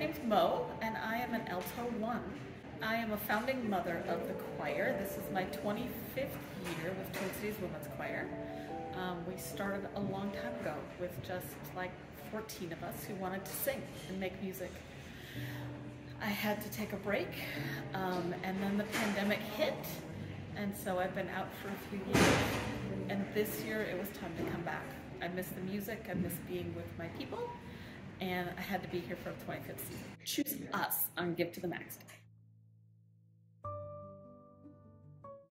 name's Mo, and I am an alto 1. I am a founding mother of the choir. This is my 25th year with Twin Cities Women's Choir. We started a long time ago with just like 14 of us who wanted to sing and make music. I had to take a break, and then the pandemic hit, and so I've been out for a few years, and this year it was time to come back. I miss the music, I miss being with my people, and I had to be here for the 25th season. Choose us on Give to the Max Day.